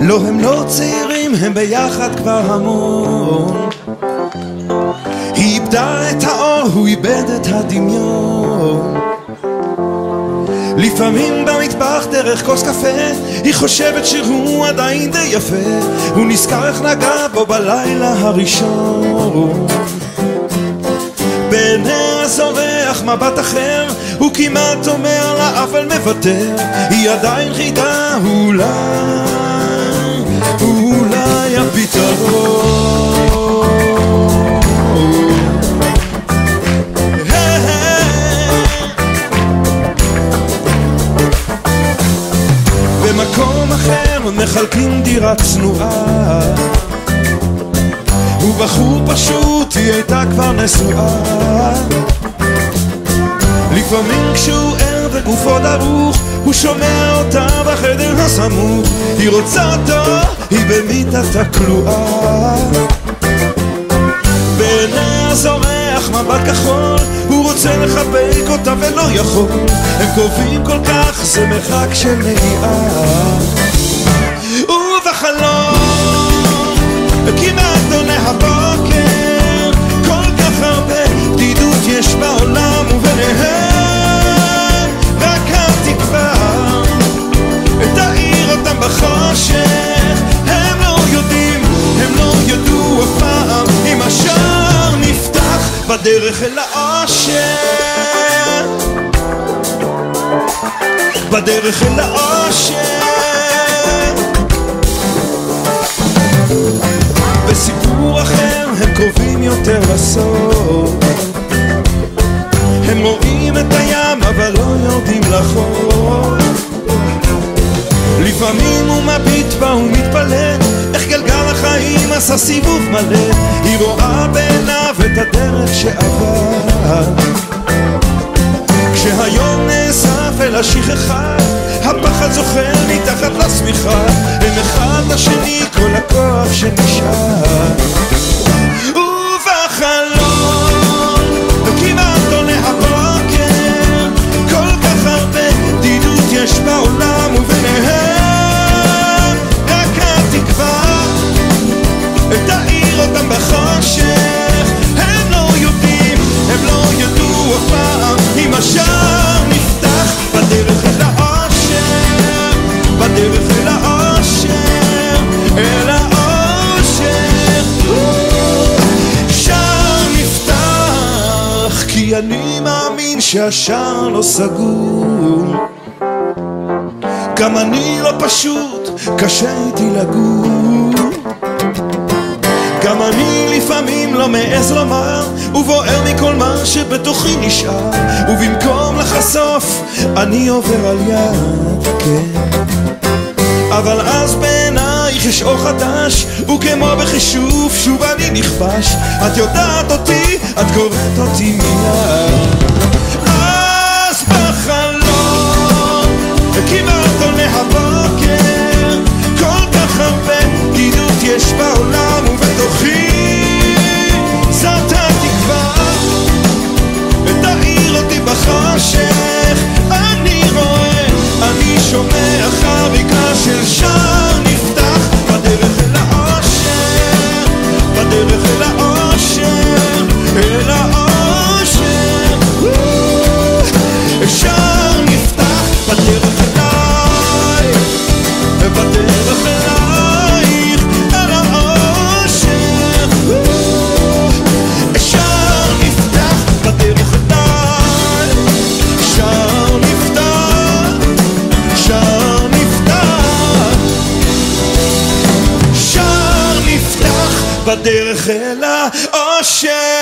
לא, הם לא צעירים, הם ביחד כבר המון. היא איבדה את האור, הוא איבד את הדמיון. לפעמים במטבח דרך כוס קפה היא חושבת שהוא עדיין די יפה. הוא נזכר איך נגע בו בלילה הראשון. בעיניה זורח מבט אחר, הוא כמעט אומר לה אבל מוותר. היא עדיין חידה, אולי הפתרון. במקום אחר מחלקים דירה צנועה. הוא בחור פשוט, היא הייתה כבר נשואה. לפעמים כשהוא ער וגופו דרוך, הוא שומע אותה בחדר הסמוך. היא רוצה אותו, היא במיטתה כלואה. בעיניה זורח מבט כחול, הוא רוצה לחבק אותה ולא יכול. הם קרובים כל כך, זה מרחק של נגיעה. ובחלום כמעט עולה הבוקר, כל כך הרבה בדידות יש בעולם, וביניהם רק התקווה תאיר אותם בחושך. הם לא יודעים, הם לא ידעו אף פעם אם השער נפתח בדרך אל האושר, בדרך אל האושר. בסיפור אחר הם קרובים יותר לסוף. הם רואים את הים אבל לא יורדים לחוף. לפעמים הוא מביט בה ומתפלא איך גלגל החיים עשה סיבוב מלא. היא רואה בעיניו את הדרך שעבר. כשהיום נאסף אל השכחה, הפחד זוכר מתחת לשמיכה. הם אחד לשני כל הכוח שנשאר. ובחלום כמעט עולה הבוקר, כל כך הרבה בדידות יש בעולם, וביניהם רק התקווה תאיר אותם בחושך. הם לא יודעים, הם לא ידעו אף פעם אם השער נפתח בדרך אל האושר, בדרך אל האושר, אל האושר. שער נפתח כי אני מאמין שהשער לא סגור. גם אני לא פשוט, קשה איתי לגור. גם אני לפעמים לא מעז לומר, ובוער מכל מה שבתוכי נשאר. ובמקום לחשוף אני עובר על יד, כן. אבל אז בעינייך יש אור חדש, וכמו בחישוב שוב אני נכבש. את יודעת אותי, את קוראת אותי מיד. אז בחלום כמעט עולה הבוקר, כל כך הרבה בדידות יש בעולם, ובתוכי זאת התקווה תאיר אותי בחושך. אני רואה, אני שומע חריקה של שער נפתח בדרך אל האושר, בדרך אל האושר, אל האושר. שער נפתח בדרך אליי, בדרך אלייך, אל האושר. שער נפתח בדרך אליי, שער נפתח, שער נפתח, שער נפתח בדרך אל האושר.